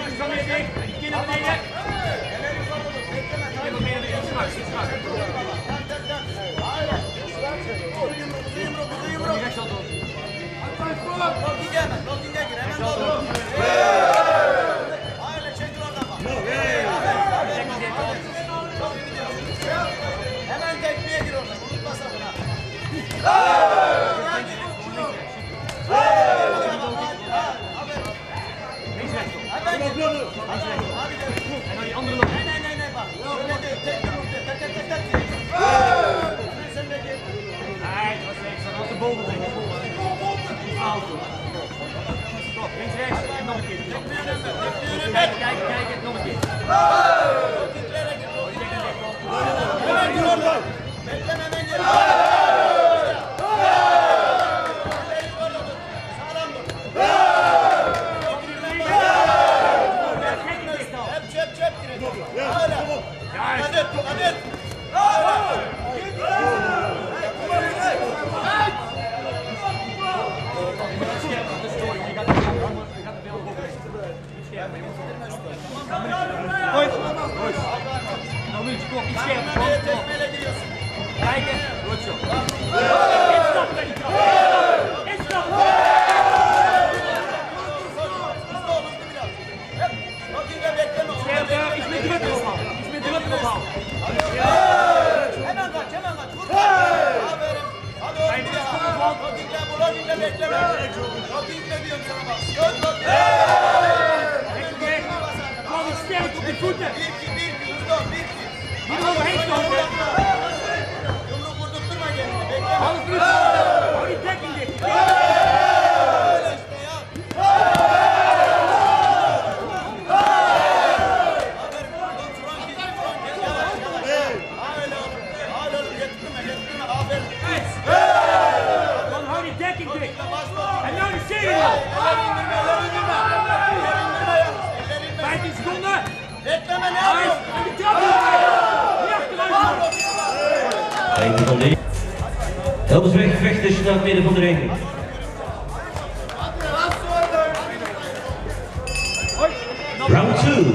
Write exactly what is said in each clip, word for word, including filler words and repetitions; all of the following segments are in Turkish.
Heldersweg vechters naar het midden van de ring. Round two.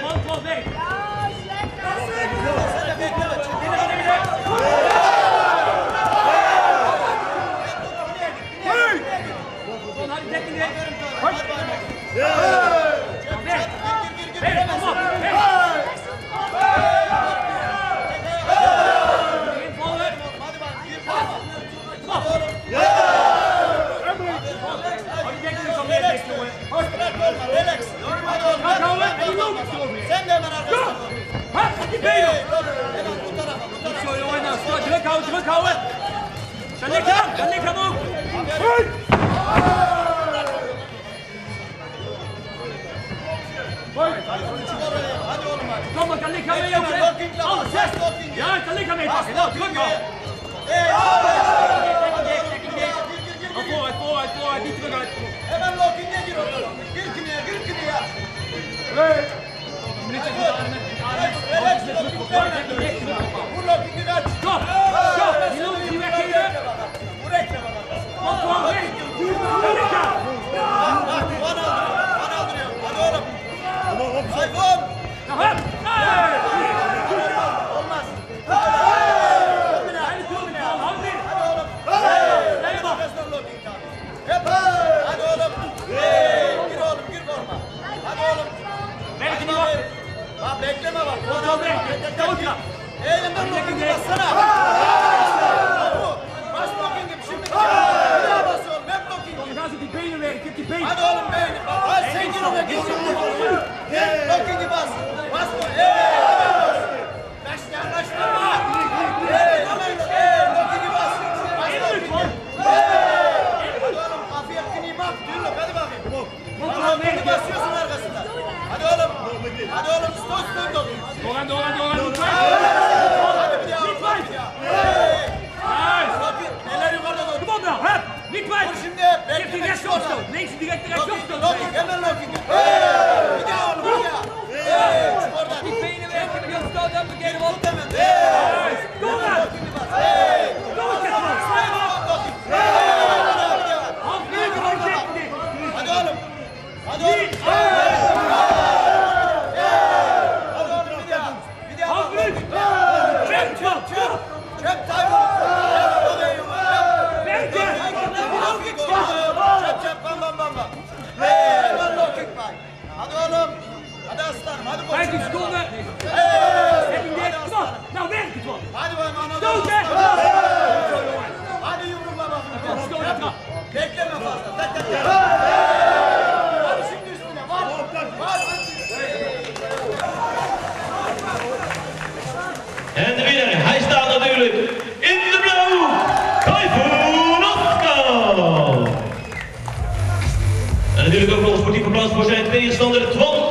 Druk houden, druk houden! Ga lichaam, ga lichaam ook! Kom maar, kan lichaam mee ook, hè? Alles, hè? Ja, kan lichaam mee pakken, nou, druk houden! Al vooruit, vooruit, vooruit, niet terug uit! Hemen locking ne giriyor? Gir kimya, gir kimya! Hey! Minuten goed ademen, ademen! Vur locking'i kaç! Stop! Stop! Die loopt die weggeven! Vur ekle bana! Kom gewoon weg! Ga lichaam! Puan aldırıyor, puan aldırıyor! Hadi oğlum! Tayfun! Nou, hup! Hey! Olmaz! Hadi oğlum! Hadi oğlum! Hey! Profesör locking abi! Hep! Hadi oğlum! Hey! Gir oğlum, gir korma! Hadi oğlum! Belki bir bak! Bak bekleme bak! Kontrol değil! Kontrol! Eğilimden locking'i bassana! Baş locking'im şimdi! Bir daha basıyorum! Hep locking'im! Dan gaan ze die benen werken, tip die benen! Hadi oğlum beyni! Hadi sen gir oraya gir şimdi! Gel! Locking'i bas! Bas bu! Hey! Kaçtı yaklaştırma! Hey! Hemen! Hey! Locking'i bas! Bas locking'i! Hey! Hadi oğlum kafaya kini bak! Düğünlük hadi bakayım! Locking'i basıyorsun arkasında! Hadi oğlum! Hadi oğlum! Stop stop stop! Doorgaan, doorgaan, doorgaan! Niet kwijt! Hadi bir daha! Niet kwijt! Hey! Juist! Locking! Eller yukarıda dur! Kom op nou, hup! Niet kwijt! Dur şimdi! Geef die rechts opstoot! Links die direct rechts opstoot! Logging, hemen logging. Hey! Bir daha oğlum, bir daha. Hey! Çık oradan. Die benen werken, die opstoot hebben, we gaan Tut hemen. Hey! Kom maar! Logging'i bas. Hey! Kom eens even! Hey! Logging. Hey! Bir daha, bir daha. Half minuut gewoon zitten dit! Hadi oğlum. Hadi oğlum. Hey! aslanım. Hadi koç. vijftien seconden. Hey! Heb je dit? Kom op. Nou werk het man. Hadi be man. Stoot hè. Hadi yumrukla bakın. Stoot de trap. Bekleme fazla. Tak tak tak. Hadi şimdi üstüne. Var. Var. En de winnaar, hij staat natuurlijk in de blauw. Tayfun Özkan. En natuurlijk ook nog een sportieve plaats voor zijn tegenstander Twan